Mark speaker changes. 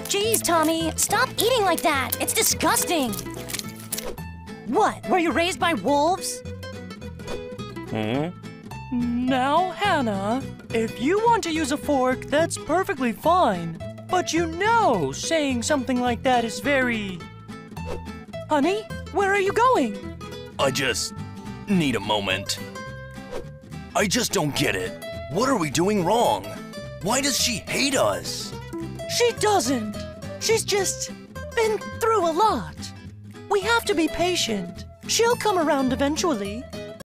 Speaker 1: Jeez, Tommy, stop eating like that. It's disgusting. What, were you raised by wolves?
Speaker 2: Now, Hannah, if you want to use a fork, that's perfectly fine. But you know saying something like that is very... Honey, where are you going?
Speaker 3: I just need a moment. I just don't get it. What are we doing wrong? Why does she hate us?
Speaker 2: She doesn't. She's just been through a lot. We have to be patient. She'll come around eventually.